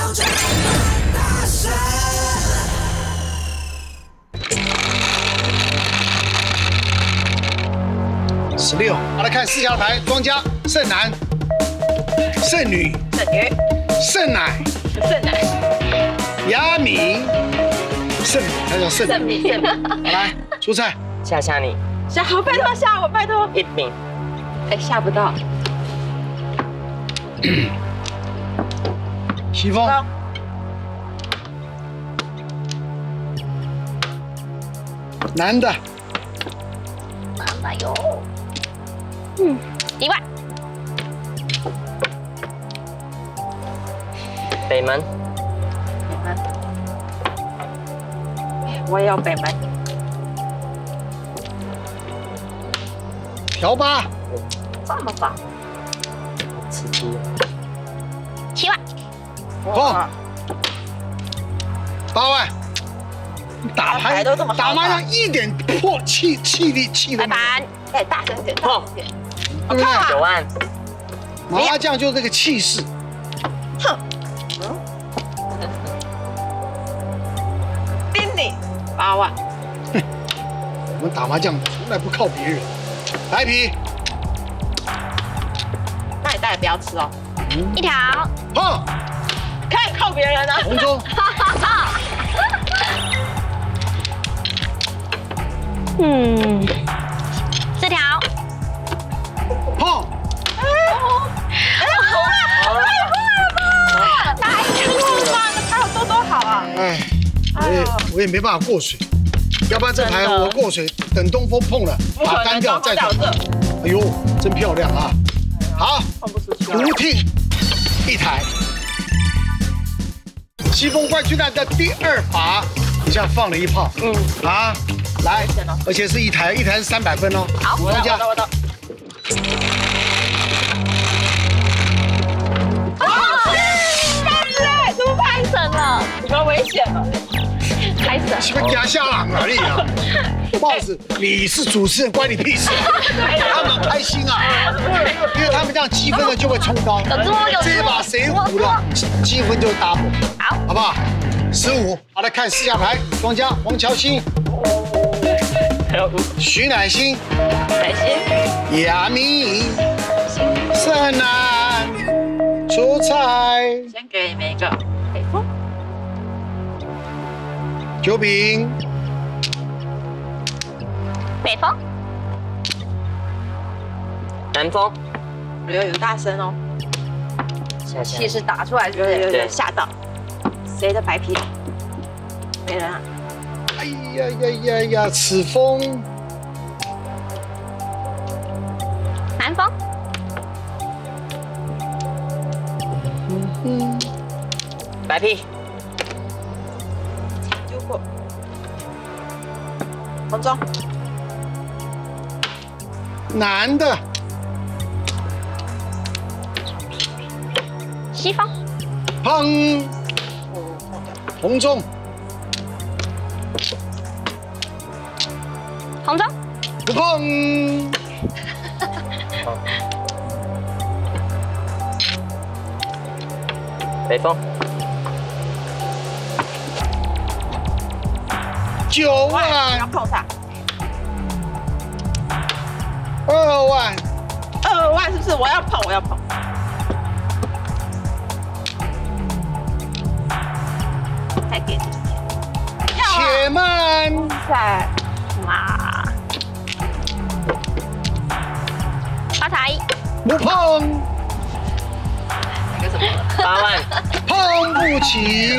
16，好，来看4家的牌：庄家、剩男、剩女、剩奶、雅米、剩米，它叫剩米。好，来出菜。 下你。 好，拜托下我，拜托。 一饼。 哎，下不到。 西风。男的。 妈妈哟。1万。 北门。 我也要北门。 调8。 这么棒。 刺激。 7万。 碰。8万。打牌都这么好，打麻将一点破气力都没有。 哎，大声点， 碰， 对不对 ？9万。 麻将就是这个气势。 哼。盯你8万。 我们打麻将从来不靠别人。白皮。 那你大家不要吃哦。 1条。 碰。 看靠别人啊。 红中。 4条。 碰。 太粗了，那还有多好啊！ 我也没办法过水，要不然这牌我过水，等东风碰了，把单掉再转。哎呦，真漂亮啊！好，吴听1台。西风怪巨蛋的第2把，你像放了1炮。啊，来，而且是1台，1台是300分哦。 好，我的。怎么拍神了？你们危险了，拍神！ 是不是压下狼而已啊？帽子，你是主持人，关你屁事！他们开心啊，因为他们这样积分呢就会冲高。这一把谁胡了，积分就 double。好不好？15，好，来看4家牌：庄家、王乔欣、徐乃馨、雅米、盛南、出菜。 先给你们一个北风。 九饼。 北风。 南风。 有大声哦。气势打出来，有点吓到。谁的白皮？没人啊！ 哎呀！此风。 南风。 白皮。 丢过。红中。 男的。 西方。 砰。红中。 红中。 不碰。 北风。 9万。 要碰啥 2万。 2万是不是？我要碰。再给你。 且慢。 塞。 哇！发财。 不碰。 那个什么 8万。 碰不起。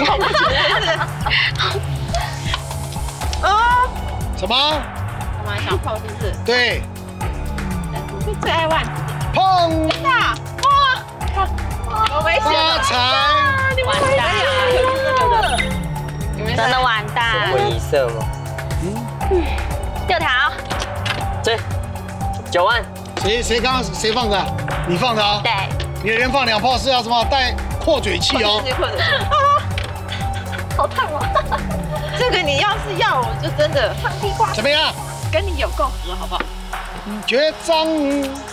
什么？ 干嘛想碰是不是？ 对。 就最爱万子。 碰。 真的？哇！好危险！ 发财。 你们完蛋！ 真的完蛋。 回色吗 6条。 这9万。 谁刚刚谁放的？你放的啊？ 对。 你的人放2炮是要什么？带扩嘴器哦。 好烫哦！ 这个你要是要，我就真的放地瓜。 怎么样？ 跟你有够合，好不好？ 绝招。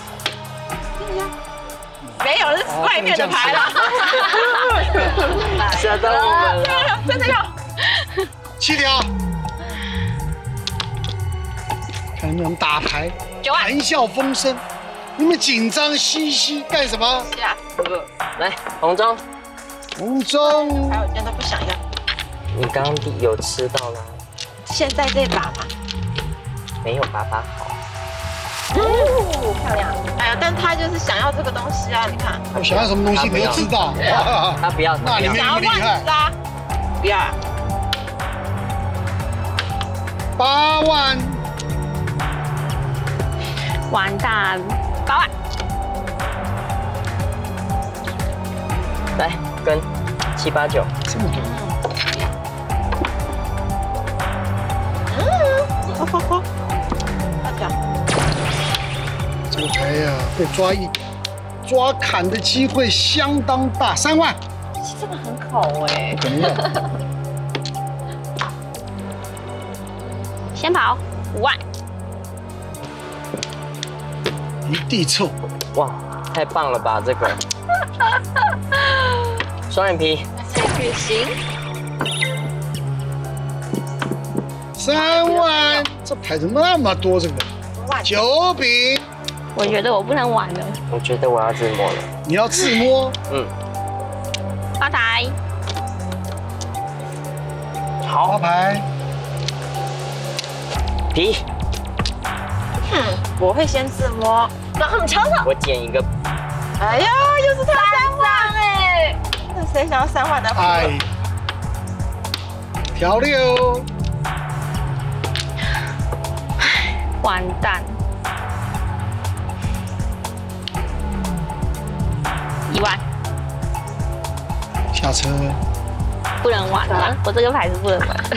没有，是外面的牌啦。 吓到我们了。 真的要。 7条，看你们打牌， 9万， 谈笑风生，你们紧张兮兮干什么？ 吓死了。 来，红中， 红中， 还有真的不想要。 你刚刚有吃到吗？ 现在这把嘛。 没有爸爸好。 哦，漂亮。哎呀，但他就是想要这个东西啊，你看。 我想要什么东西你都知道。 他不要， 那你没那么厉害。 不要。 8万， 完蛋，8万， 来跟7、8、9， 这么多。 好， 这个牌呀，被抓砍的机会相当大，3万。 这个很好哎。 不可能要。 先跑5万， 一地臭。 哇，太棒了吧这个！双眼皮， 行。 3万，这牌怎么那么多？这个9饼， 我觉得我不能玩了。 我觉得我要自摸了。 你要自摸。 发财， 好牌， 皮， 我会先自摸，让他们尝尝。 我捡一个。 哎呀，又是他3万哎！那谁想要3万的？ 哎，调6。 完蛋，1万， 下车， 不能玩了，我这个牌是不能玩的。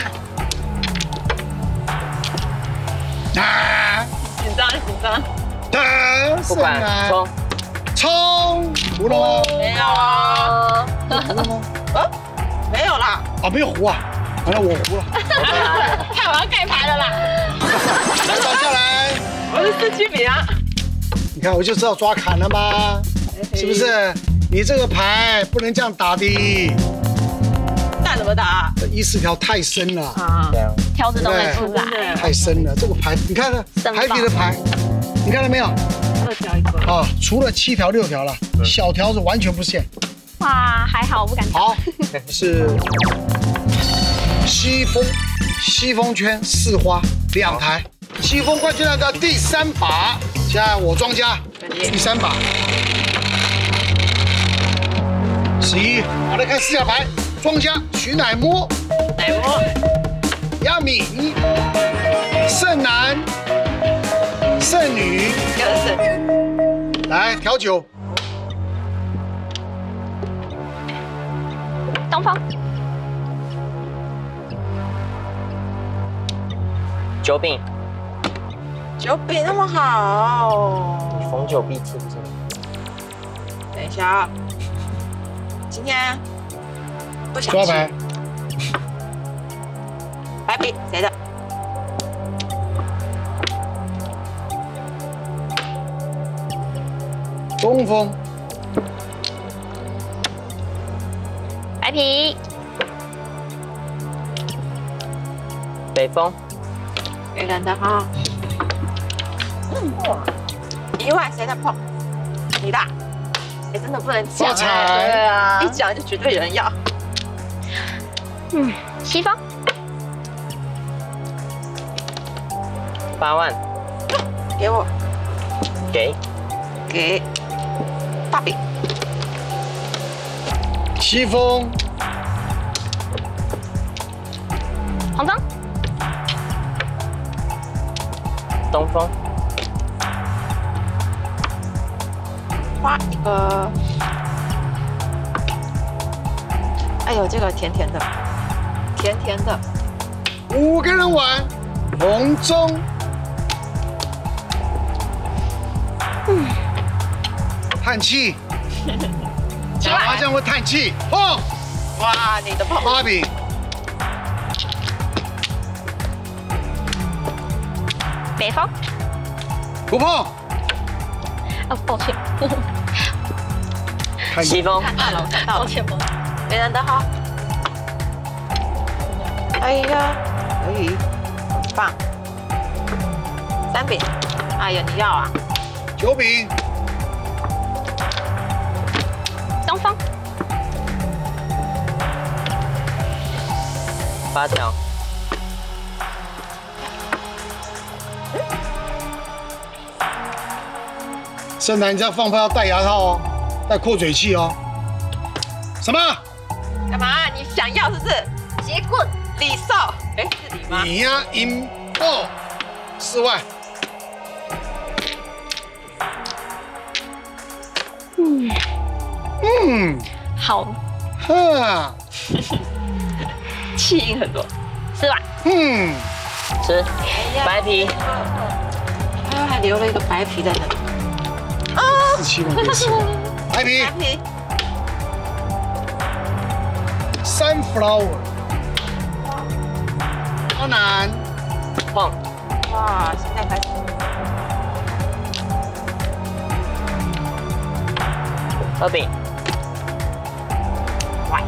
啊！ 紧张。 不管冲，胡了吗？ 没有啊。 胡了吗？ 没有啦。 啊，没有胡啊！完了，我胡了。 看我要盖牌了啦。 抓下来， 我是4、7饼啊！ 你看我就知道抓砍了吗？是不是？你这个牌不能这样打的。 大怎么打？ 这1、4条太深了， 啊， 条子都没出来， 太深了。这个牌，你看呢？牌底的牌，你看到没有？ 2条1个。 啊，除了7条6条了，小条子完全不限。 哇，还好，我不敢打。 好，是西风圈4花2台，西风冠军赛的第3把，现在我庄家第3把，11，好，来看4角牌，庄家徐乃摸，亚敏，盛男，盛女，来调9， 东方 9饼 9饼那么好， 逢9必吃，真的。 等一下，今天不想吃。 抓牌， 白饼谁的？ 东风， 白皮， 北风， 别人的哈。1万谁的碰？你的。哎，真的不能讲。 发财， 对啊，一讲就绝对有人要。 西方 8万， 给我， 给大饼。 西风， 黄章， 东风， 花一个。哎呦，这个甜甜的，甜甜的。 5个人玩，红中，叹气，打麻将会叹气，碰， 哇，你的碰。 8饼， 北方， 不碰， 哦，抱歉， 看西风， 看到了，看到了。 抱歉， 别人的哈， 哎呀，可以，很棒。3饼，哎呀，你要啊 ？9饼。 东风。 8条。 盛楠，你这样放炮要戴牙套哦，戴扩嘴器哦。什么？ 干嘛？你想要是不是？结棍，李少，哎，是李吗？ 你呀，音爆4万。 好。 哈。 气音很多 4万。 吃白皮。 哎，还留了一个白皮在那里。啊 ，47万变4万。白皮。 白皮。 Sunflower， 阿南， 碰， 哇，现在开始。 2饼， 喂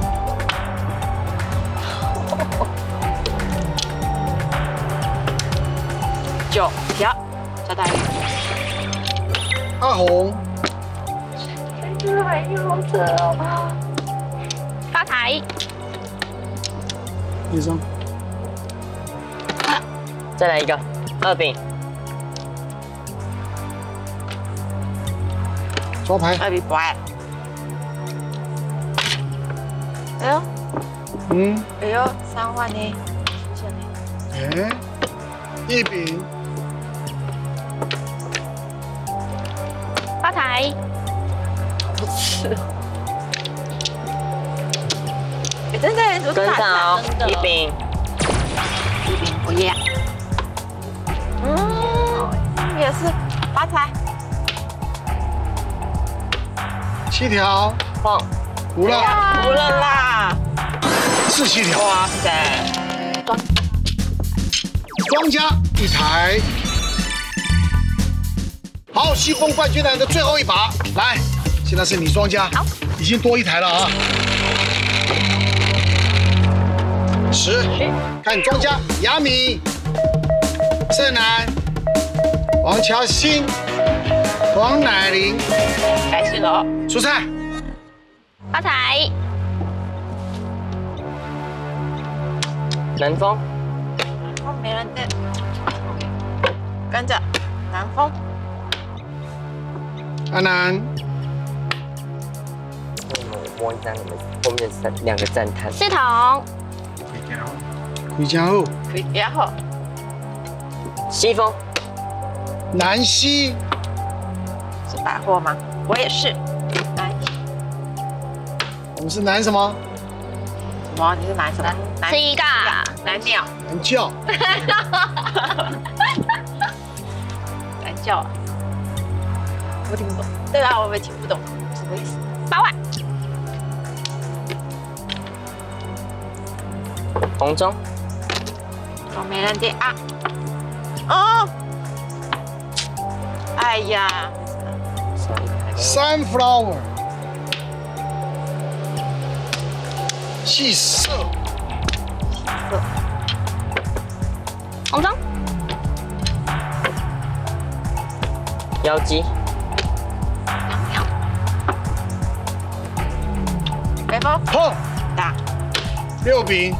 ，9条，小大鱼。 阿红， 这个海运好扯哦。发财。 1张， 再来一个2饼， 抓牌。 2饼不爱。哎呦，哎呦，3万呢，出现呢。 哎，1饼， 发财。 不吃。哎，真的， 跟上哦，1饼 ，1饼，我耶。也是发财。 7条， 碰 5了 ，5了啦 ，47条。 哇塞！ 庄家1台。好，西风冠军战的最后一把，来，现在是你庄家， 好， 已经多1台了啊。10，看庄家亚米、盛楠、王乔欣、王乃麟， 开始了哦。 出菜。 发财。 南风， 哦，没人带。跟着南风。 阿南， 我摸一张你们后面的2个赞叹。 4筒。 回家后， 可以，然后西风， 南西， 是百货吗？我也是。南我们是南什么？ 什么？你是南什么？南 7个。 南鸟。 南教。 南叫啊？我听不懂。对啊，我也听不懂什么意思。 8万。 红中， 哦，没人点啊。哦。哎呀。 Sunflower， 细色， 红中。 妖姬， 北风碰打 6饼，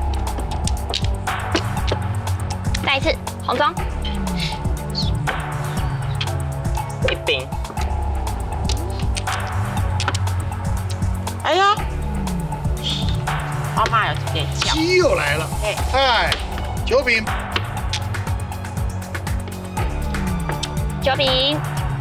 再一次红中。 1饼， 哎呀，妈妈有点叫。 鸡又来了，哎，9饼， 9饼。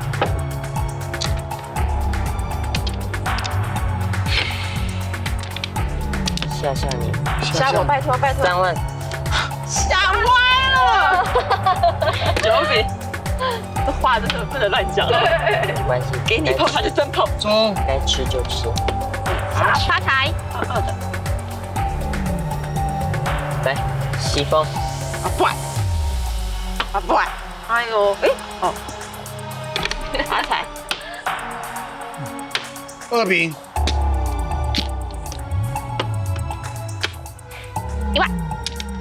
吓你， 吓我，拜托拜托。 3万， 吓歪了。9饼，这话真的不能乱讲。 没关系， 给你碰他就真碰。 中， 该吃就吃。 发财。 2的。 来，西风， 啊不，啊不，哎呦，哎哦，发财。 2饼， 1万。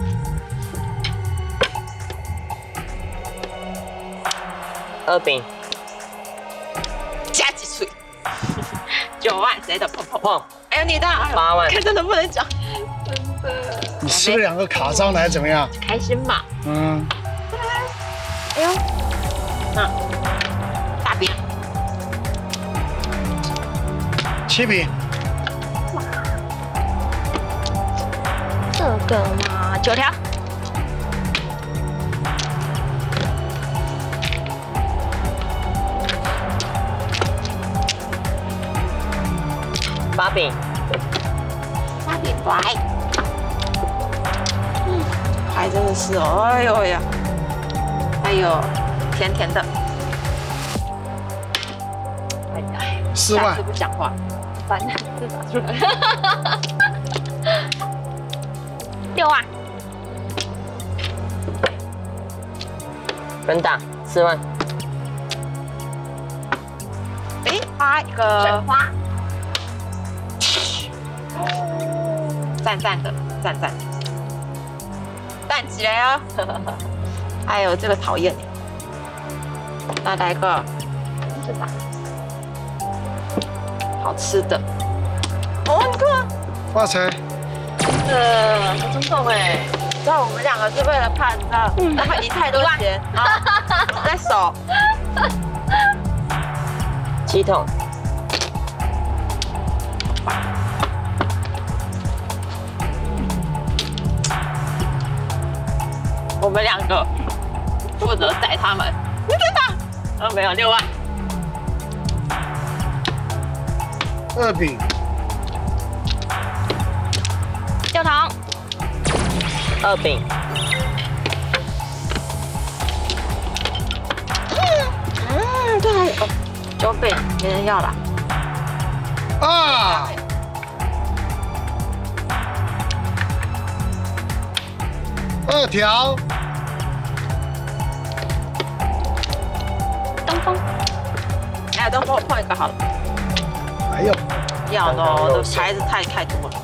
2饼， 加几岁？9万，谁的？碰碰。 碰。 哎呦，你的 8万， 看真的不能讲，真的。 你吃了2个卡章来怎么样？ 开心嘛。 嗯。 哎呦，那大饼 7饼。 这个嘛，9条。 8饼 ，8饼来。还真的是哦，哎呦呀，哎呦，甜甜的。哎呀 ，4万。 下次不讲话，烦，字打出来。 6万。 跟打4万。 哎，花一个神花。 赞赞的，赞赞。蛋起来哦！哎呦，这个讨厌。再来个，这把好吃的。哦，你看， 发财。 很冲动哎！你知道我们2个是为了怕，你知道，他们赢太多钱啊，在手。 7桶。 我们2个负责宰他们。你真的？没有6万。 2饼。 6桶。 2饼。 对哦，9饼没人要了。 啊。2条。 东风。 哎，东风我碰一个好了。 还有。 要的哦，这牌子太多了。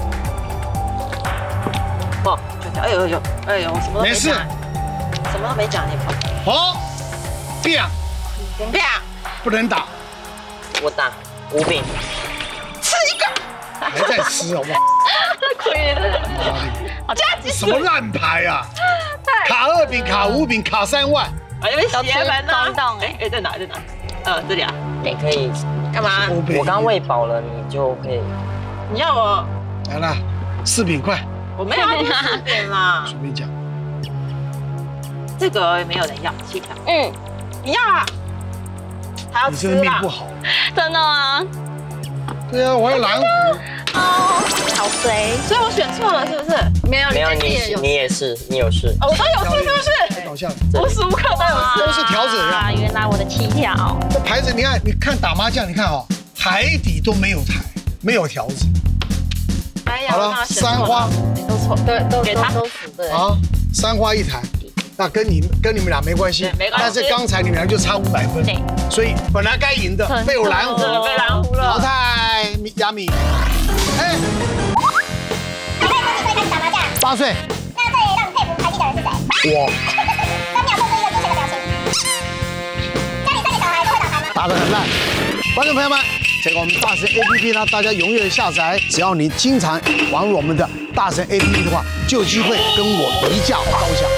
哦，9条。哎呦呦，哎呦，什么都没讲。没事。什么都没讲，你碰。 好。变。 变。 不能打。 我打5饼。 吃一个。 还在吃好不好？ 亏了。 加几什么烂牌啊！卡2饼，卡5饼，卡3万。 我这边邪门呢。 哎， 在哪？这里啊。 你可以干嘛？ 我刚喂饱了，你就可以。 你要我？ 来了，4饼快。 我没有4饼啦。 随便讲。 这个没有人要，7条。你要啊？还要吃啦？ 你这个命不好。 真的吗？ 对啊，我要蓝虎。 哦，好衰， 所以我选错了是不是？ 没有，你也是，你有事。 我都有事是不是？ 搞笑， 无时无刻都有事。 都是条子啊！原来我的7条。 这牌子你看打麻将，你看哦，海底都没有台，没有条子。好了，3花。 都错，都给他都死对。 好，3花1台。那跟你们俩没关系， 没关系。 但是刚才你们俩就差500分， 对， 所以本来该赢的被我蓝湖， 被蓝湖了。 淘汰亚米。哎，8岁。 那最让你佩服排第的人是谁？ 我。 3秒做出一个精确的表情。家里3个小孩都会打牌吗？ 打得很烂。观众朋友们，这个我们大神 APP 呢，大家踊跃下载，只要你经常玩我们的大神 APP 的话，就有机会跟我一较高下。